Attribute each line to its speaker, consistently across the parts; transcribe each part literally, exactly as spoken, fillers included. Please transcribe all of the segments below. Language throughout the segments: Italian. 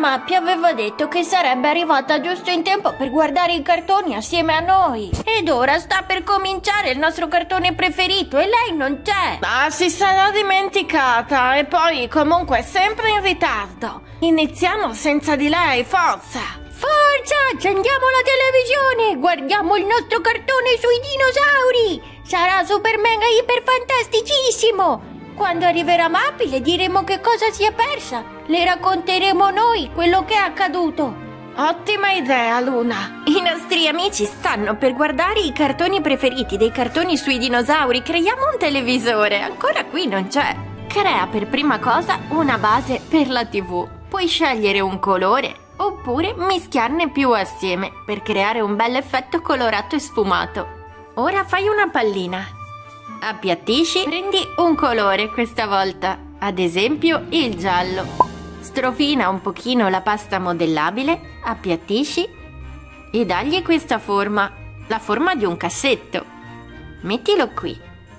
Speaker 1: Mappi aveva detto che sarebbe arrivata giusto in tempo per guardare i cartoni assieme a noi. Ed ora sta per cominciare il nostro cartone preferito e lei non c'è. Ah, si sarà dimenticata e poi comunque è sempre in ritardo. Iniziamo senza di lei, forza! Forza, accendiamo la televisione, guardiamo il nostro cartone sui dinosauri. Sarà super mega iper fantasticissimo. Quando arriverà Mappi le diremo che cosa si è persa. Le racconteremo noi quello che è accaduto. Ottima idea, Luna. I nostri amici stanno per guardare i cartoni preferiti dei cartoni sui dinosauri. Creiamo un televisore, ancora qui non c'è. Crea per prima cosa una base per la tivù. Puoi scegliere un colore oppure mischiarne più assieme per creare un bel effetto colorato e sfumato. Ora fai una pallina. Appiattisci, prendi un colore questa volta, ad esempio il giallo. Strofina un pochino la pasta modellabile, appiattisci e dagli questa forma, la forma di un cassetto. Mettilo qui.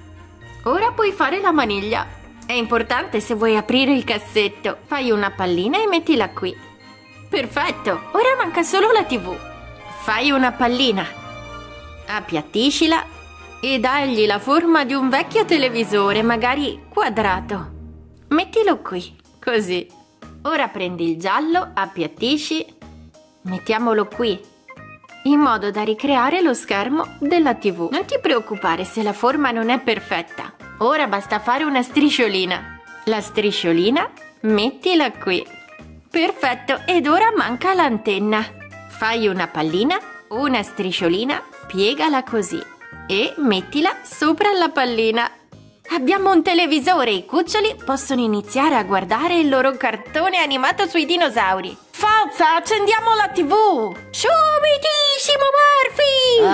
Speaker 1: Ora puoi fare la maniglia. È importante se vuoi aprire il cassetto. Fai una pallina e mettila qui. Perfetto, ora manca solo la tivù. Fai una pallina, appiattiscila e dagli la forma di un vecchio televisore, magari quadrato. Mettilo qui, così. Ora prendi il giallo, appiattisci, mettiamolo qui, in modo da ricreare lo schermo della tivù. Non ti preoccupare se la forma non è perfetta. Ora basta fare una strisciolina. La strisciolina, mettila qui. Perfetto, ed ora manca l'antenna. Fai una pallina, una strisciolina, piegala così e mettila sopra la pallina. Abbiamo un televisore, i cuccioli possono iniziare a guardare il loro cartone animato sui dinosauri. Forza, accendiamo la tivù! Subitissimo, Murphy!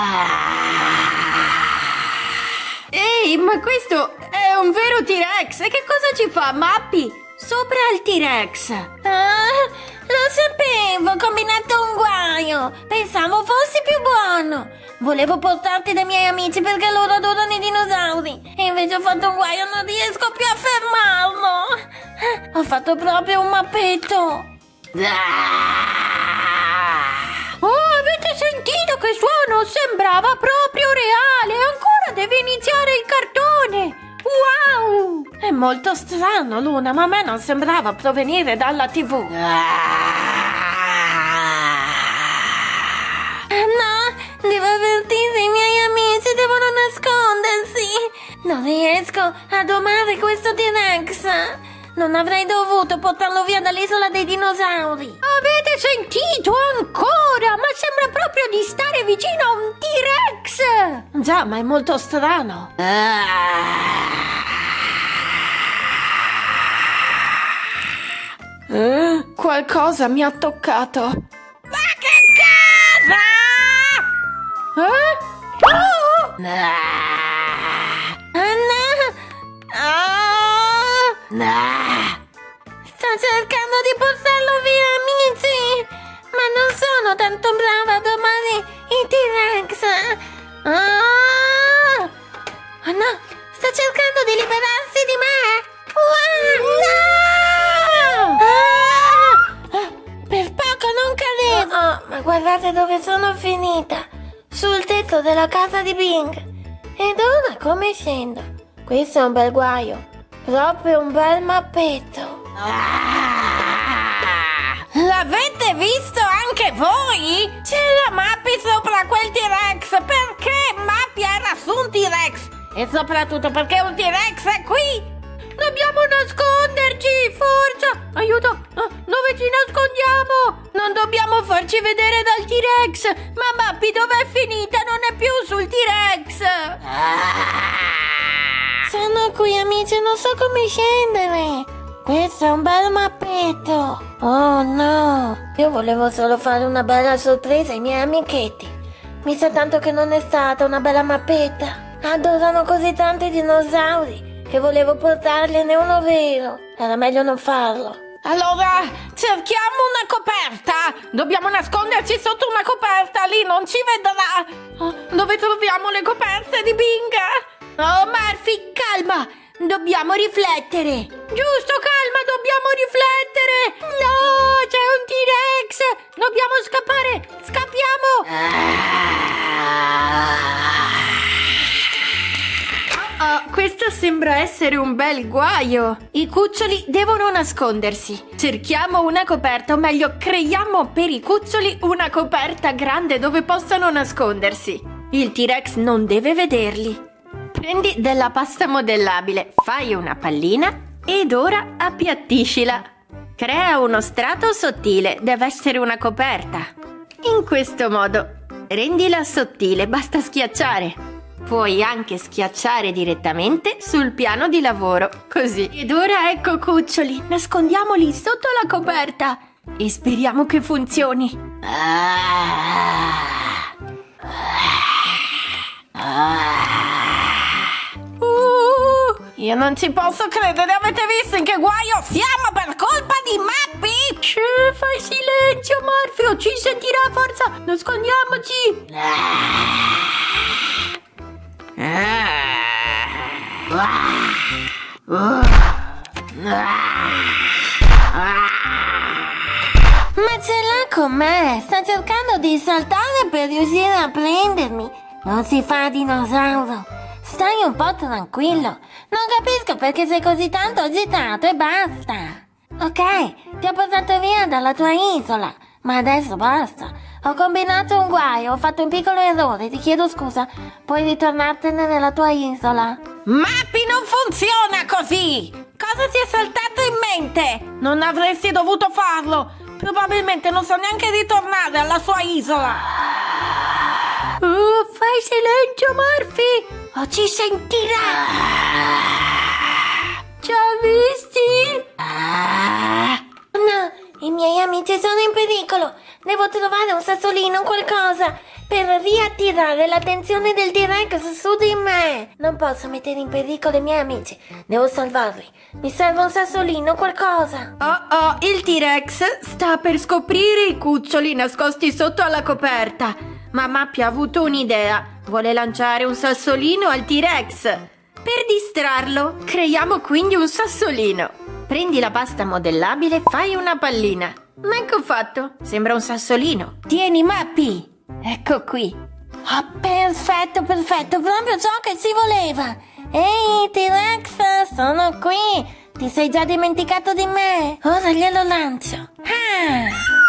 Speaker 1: Ah. Ehi, ma questo è un vero T-Rex! E che cosa ci fa, Mappi? Sopra il T-Rex! Ah, lo sapevo, ho combinato un guaio! Pensavo fossi più buono! Volevo portarti dai miei amici perché loro adorano i dinosauri e invece ho fatto un guaio, non riesco più a fermarlo! Ho fatto proprio un mappetto! Oh, avete sentito che suono? Sembrava proprio reale! Ancora deve iniziare il cartone! Wow! È molto strano, Luna, ma a me non sembrava provenire dalla tivù. No, devo avvertire i miei amici, devono nascondersi. Non riesco a domare questo T-Rex. Non avrei dovuto portarlo via dall'isola dei dinosauri. Avete sentito ancora? Ma sembra proprio di stare vicino a un T-Rex. Già, ma è molto strano. Eh? Qualcosa mi ha toccato. Ma che cosa? Eh? Oh! No! Oh! No! Sto cercando di portarlo via, amici! Ma non sono tanto brava a domare i T-Rex! Oh! Oh no! Sta cercando di liberarsi di me! Wow! No! Ah! Ah, per poco non cadevo! Oh, oh, ma guardate dove sono finita! Sul tetto della casa di Bing! Ed ora come scendo? Questo è un bel guaio! Proprio un bel mappetto! Ah! L'avete visto anche voi? C'era Mappi sopra quel T-Rex! Perché Mappi era su un T-Rex? E soprattutto perché un T-Rex è qui! Dobbiamo nasconderci! Forza! Aiuto! Oh, dove ci nascondiamo? Non dobbiamo farci vedere dal T-Rex! Ma Mappi dov'è finita? Non è più sul T-Rex! Ah! Sono qui, amici, non so come scendere! Questo è un bel mappetto! Oh no! Io volevo solo fare una bella sorpresa ai miei amichetti! Mi sa tanto che non è stata una bella mappetta! Adorano così tanti dinosauri che volevo portargliene uno vero. Era meglio non farlo. Allora, cerchiamo una coperta. Dobbiamo nasconderci sotto una coperta, lì non ci vedrà. Oh, dove troviamo le coperte di Bing? Oh, Murphy, calma. Dobbiamo riflettere. Giusto, calma, dobbiamo riflettere. No, c'è sembra essere un bel guaio. I cuccioli devono nascondersi. Cerchiamo una coperta, o meglio, creiamo per i cuccioli una coperta grande dove possano nascondersi. Il T-Rex non deve vederli. Prendi della pasta modellabile, fai una pallina ed ora appiattiscila. Crea uno strato sottile, deve essere una coperta. In questo modo, rendila sottile, basta schiacciare. Puoi anche schiacciare direttamente sul piano di lavoro, così. Ed ora ecco cuccioli, nascondiamoli sotto la coperta e speriamo che funzioni. Uh, io non ci posso credere, avete visto in che guaio siamo per colpa di Mappy? Shh, fai silenzio Morfeo, ci sentirà, forza, nascondiamoci.
Speaker 2: Ma ce l'ha con me, sta cercando di saltare per riuscire a prendermi. Non si fa dinosauro, stai un po' tranquillo. Non capisco perché sei così tanto agitato e basta. Ok, ti ho portato via dalla tua isola, ma adesso basta. Ho combinato un guaio, ho fatto un piccolo errore, ti chiedo scusa. Puoi ritornartene nella tua isola?
Speaker 1: Mappy, non funziona così! Cosa ti è saltato in mente? Non avresti dovuto farlo! Probabilmente non sa neanche ritornare alla sua isola!
Speaker 2: Oh, fai silenzio, Murphy! O ci sentirà! Ci ha visti? No, i miei amici sono in pericolo! Devo trovare un sassolino, qualcosa, per riattirare l'attenzione del T-Rex su di me. Non posso mettere in pericolo i miei amici. Devo salvarli. Mi serve un sassolino, qualcosa.
Speaker 1: Oh oh, il T-Rex sta per scoprire i cuccioli nascosti sotto alla coperta. Ma Mappy ha avuto un'idea. Vuole lanciare un sassolino al T-Rex. Per distrarlo, creiamo quindi un sassolino. Prendi la pasta modellabile e fai una pallina. Ecco fatto, sembra un sassolino. Tieni Mappy, ecco qui.
Speaker 2: Oh, perfetto, perfetto, proprio ciò che si voleva. Ehi T-Rex, sono qui. Ti sei già dimenticato di me? Ora glielo lancio. Ah.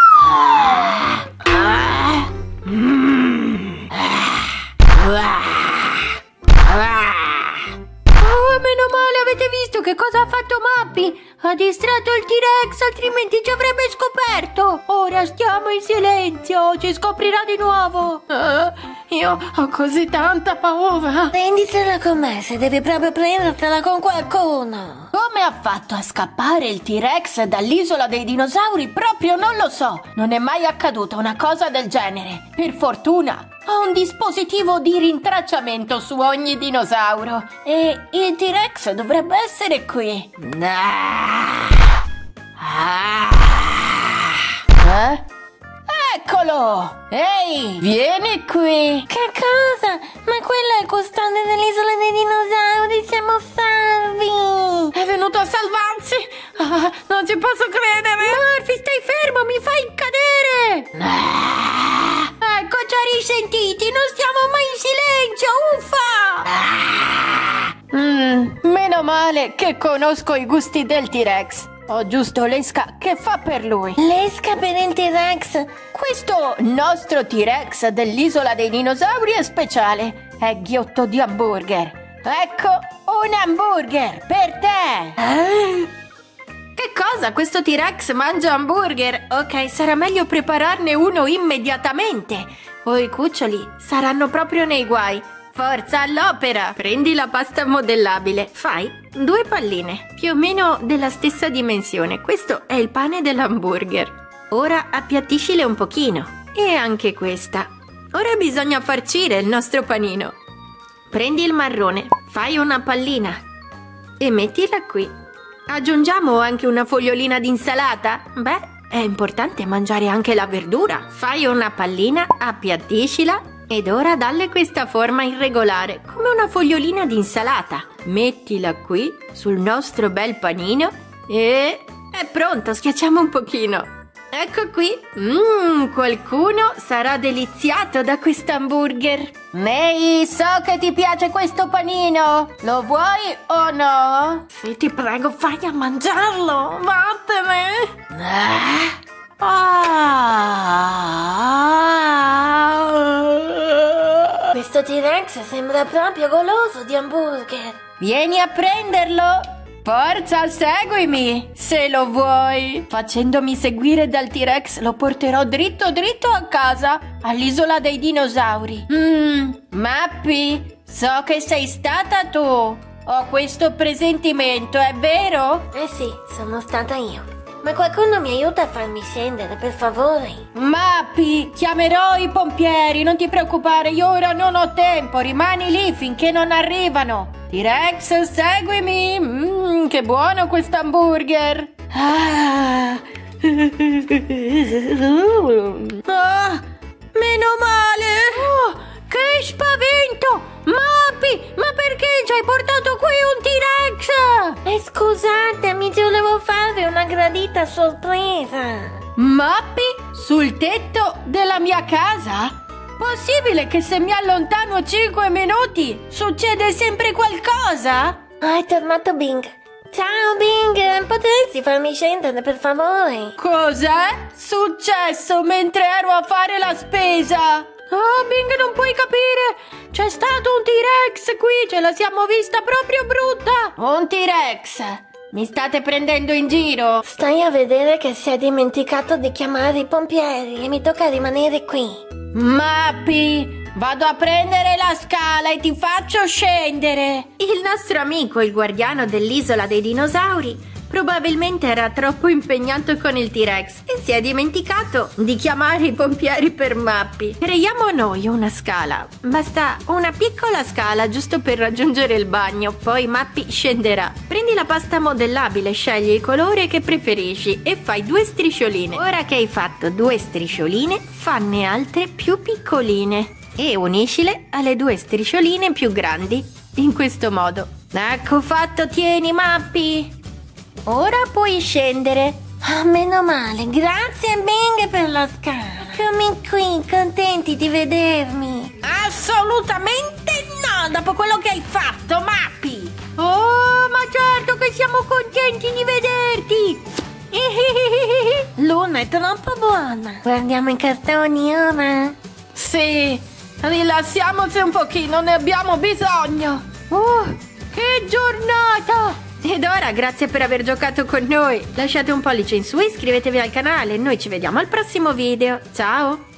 Speaker 1: Ah. Mm. Ah. Ah.
Speaker 2: Oh, meno male, avete visto che cosa ha fatto Mappy? Ha distratto il T-Rex, altrimenti ci avrebbe scoperto. Ora stiamo in silenzio, ci scoprirà di nuovo.
Speaker 1: Uh, io ho così tanta paura.
Speaker 2: Prenditela con me, se devi proprio prendertela con qualcuno.
Speaker 1: Come ha fatto a scappare il T-Rex dall'isola dei dinosauri? Proprio non lo so. Non è mai accaduta una cosa del genere. Per fortuna ho un dispositivo di rintracciamento su ogni dinosauro. E il T-Rex dovrebbe essere qui. Ah. Eh? Eccolo! Ehi, vieni qui!
Speaker 2: Che cosa? Ma quello è il custode dell'isola dei dinosauri, siamo salvi!
Speaker 1: È venuto a salvarsi? Ah, non ci posso credere!
Speaker 2: Murphy, stai fermo, mi fai cadere!
Speaker 1: Ah.
Speaker 2: Ecco, ci ha risentiti, non stiamo mai in silenzio, uffa!
Speaker 1: Mm, meno male che conosco i gusti del T-Rex. Ho giusto l'esca che fa per lui.
Speaker 2: L'esca per il T-Rex?
Speaker 1: Questo nostro T-Rex dell'isola dei dinosauri è speciale. È ghiotto di hamburger. Ecco, un hamburger per te.
Speaker 2: Eh?
Speaker 1: Che cosa? Questo T-Rex mangia hamburger? Ok, sarà meglio prepararne uno immediatamente. O i cuccioli saranno proprio nei guai. Forza all'opera! Prendi la pasta modellabile. Fai due palline, più o meno della stessa dimensione. Questo è il pane dell'hamburger. Ora appiattiscile un pochino. E anche questa. Ora bisogna farcire il nostro panino. Prendi il marrone, fai una pallina e mettila qui. Aggiungiamo anche una fogliolina di insalata? Beh, è importante mangiare anche la verdura. Fai una pallina, appiattiscila ed ora dalle questa forma irregolare, come una fogliolina di insalata. Mettila qui sul nostro bel panino e è pronto, schiacciamo un pochino. ecco qui. Mmm, qualcuno sarà deliziato da quest'hamburger. May, so che ti piace questo panino. Lo vuoi o no? Sì, ti prego, fai a mangiarlo. Vattene.
Speaker 2: Ah. Questo T-Rex sembra proprio goloso di hamburger.
Speaker 1: Vieni a prenderlo. Forza, seguimi, se lo vuoi. Facendomi seguire dal T-Rex lo porterò dritto dritto a casa, all'isola dei dinosauri. Mmm, Mappy, so che sei stata tu. Ho questo presentimento, è vero?
Speaker 2: Eh sì, sono stata io. Ma qualcuno mi aiuta a farmi scendere, per favore.
Speaker 1: Mappy, chiamerò i pompieri, non ti preoccupare, io ora non ho tempo, rimani lì finché non arrivano. T-Rex, seguimi. Mmm, che buono questo hamburger. Ah. Ah, meno male. Oh, che spavento. Mappy, ma perché ci hai portato qui un T-Rex?
Speaker 2: Eh, scusatemi, ti volevo fare una gradita sorpresa.
Speaker 1: Mappy, sul tetto della mia casa? Possibile che se mi allontano cinque minuti succede sempre qualcosa?
Speaker 2: Ah, è tornato Bing. Ciao Bing, potresti farmi scendere per favore?
Speaker 1: Cos'è successo mentre ero a fare la spesa? Oh, Bing, non puoi capire. C'è stato un T-Rex qui, ce la siamo vista proprio brutta. Un T-Rex? Mi state prendendo in giro?
Speaker 2: Stai a vedere che si è dimenticato di chiamare i pompieri e mi tocca rimanere qui.
Speaker 1: Mappy, vado a prendere la scala e ti faccio scendere. Il nostro amico, il guardiano dell'isola dei dinosauri, probabilmente era troppo impegnato con il T-Rex e si è dimenticato di chiamare i pompieri per Mappy. Creiamo noi una scala. Basta una piccola scala giusto per raggiungere il bagno, poi Mappy scenderà. Prendi la pasta modellabile, scegli il colore che preferisci e fai due striscioline. Ora che hai fatto due striscioline, fanne altre più piccoline e uniscile alle due striscioline più grandi. In questo modo. Ecco fatto, tieni Mappy. Ora puoi scendere.
Speaker 2: Ah, meno male. Grazie Bing per la scala. Eccomi qui, contenti di vedermi.
Speaker 1: Assolutamente no, dopo quello che hai fatto, Mappy. Oh, ma certo che siamo contenti di vederti.
Speaker 2: Luna è troppo buona. Guardiamo i cartoni ora?
Speaker 1: Sì, rilassiamoci un pochino, ne abbiamo bisogno. Oh, che giornata! Ed ora grazie per aver giocato con noi. Lasciate un pollice in su e iscrivetevi al canale. Noi ci vediamo al prossimo video. Ciao!